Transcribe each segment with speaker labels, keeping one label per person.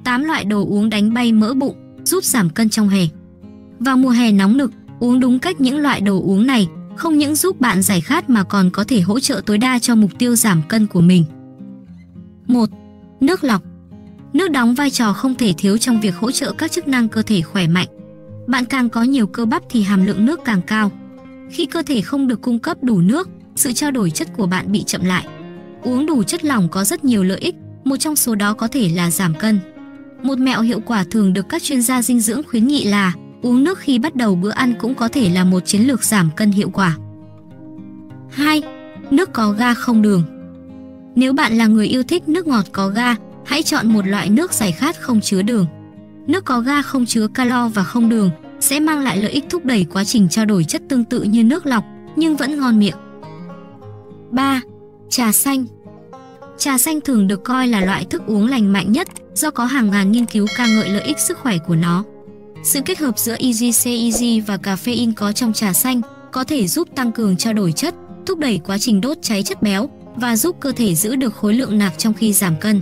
Speaker 1: 8 loại đồ uống đánh bay mỡ bụng, giúp giảm cân trong hè. Vào mùa hè nóng nực, uống đúng cách những loại đồ uống này không những giúp bạn giải khát mà còn có thể hỗ trợ tối đa cho mục tiêu giảm cân của mình. 1. Nước lọc. Nước đóng vai trò không thể thiếu trong việc hỗ trợ các chức năng cơ thể khỏe mạnh. Bạn càng có nhiều cơ bắp thì hàm lượng nước càng cao. Khi cơ thể không được cung cấp đủ nước, sự trao đổi chất của bạn bị chậm lại. Uống đủ chất lỏng có rất nhiều lợi ích, một trong số đó có thể là giảm cân. Một mẹo hiệu quả thường được các chuyên gia dinh dưỡng khuyến nghị là uống nước khi bắt đầu bữa ăn cũng có thể là một chiến lược giảm cân hiệu quả. 2. Nước có ga không đường. Nếu bạn là người yêu thích nước ngọt có ga, hãy chọn một loại nước giải khát không chứa đường. Nước có ga không chứa calo và không đường sẽ mang lại lợi ích thúc đẩy quá trình trao đổi chất tương tự như nước lọc nhưng vẫn ngon miệng. 3. Trà xanh. Trà xanh thường được coi là loại thức uống lành mạnh nhất do có hàng ngàn nghiên cứu ca ngợi lợi ích sức khỏe của nó. Sự kết hợp giữa EGCG và caffeine có trong trà xanh có thể giúp tăng cường trao đổi chất, thúc đẩy quá trình đốt cháy chất béo và giúp cơ thể giữ được khối lượng nạc trong khi giảm cân.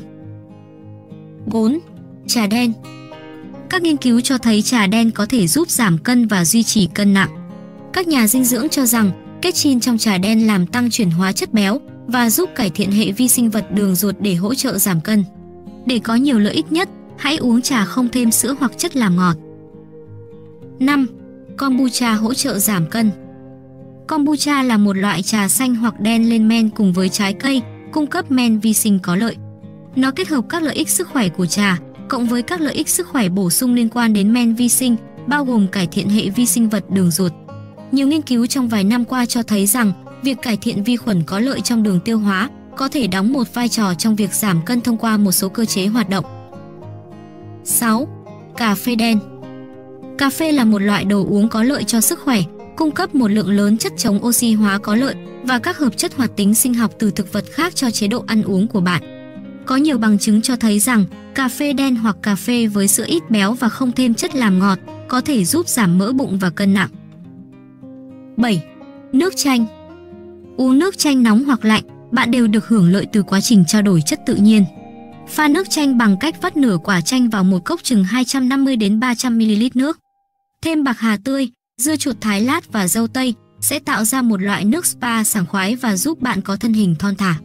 Speaker 1: 4. Trà đen. Các nghiên cứu cho thấy trà đen có thể giúp giảm cân và duy trì cân nặng. Các nhà dinh dưỡng cho rằng catechin trong trà đen làm tăng chuyển hóa chất béo và giúp cải thiện hệ vi sinh vật đường ruột để hỗ trợ giảm cân. Để có nhiều lợi ích nhất, hãy uống trà không thêm sữa hoặc chất làm ngọt. 5. Kombucha hỗ trợ giảm cân. Kombucha là một loại trà xanh hoặc đen lên men cùng với trái cây, cung cấp men vi sinh có lợi. Nó kết hợp các lợi ích sức khỏe của trà, cộng với các lợi ích sức khỏe bổ sung liên quan đến men vi sinh, bao gồm cải thiện hệ vi sinh vật đường ruột. Nhiều nghiên cứu trong vài năm qua cho thấy rằng việc cải thiện vi khuẩn có lợi trong đường tiêu hóa có thể đóng một vai trò trong việc giảm cân thông qua một số cơ chế hoạt động. 6. Cà phê đen. Cà phê là một loại đồ uống có lợi cho sức khỏe, cung cấp một lượng lớn chất chống oxy hóa có lợi và các hợp chất hoạt tính sinh học từ thực vật khác cho chế độ ăn uống của bạn. Có nhiều bằng chứng cho thấy rằng cà phê đen hoặc cà phê với sữa ít béo và không thêm chất làm ngọt có thể giúp giảm mỡ bụng và cân nặng. 7. Nước chanh. Uống nước chanh nóng hoặc lạnh, bạn đều được hưởng lợi từ quá trình trao đổi chất tự nhiên. Pha nước chanh bằng cách vắt nửa quả chanh vào một cốc chừng 250 đến 300 ml nước. Thêm bạc hà tươi, dưa chuột thái lát và dâu tây sẽ tạo ra một loại nước spa sảng khoái và giúp bạn có thân hình thon thả.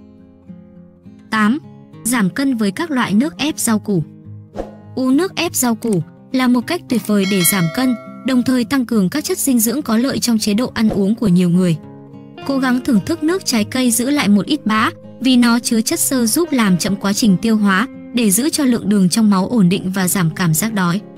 Speaker 1: 8. Giảm cân với các loại nước ép rau củ. Uống nước ép rau củ là một cách tuyệt vời để giảm cân, đồng thời tăng cường các chất dinh dưỡng có lợi trong chế độ ăn uống của nhiều người. Cố gắng thưởng thức nước trái cây giữ lại một ít bã vì nó chứa chất xơ giúp làm chậm quá trình tiêu hóa để giữ cho lượng đường trong máu ổn định và giảm cảm giác đói.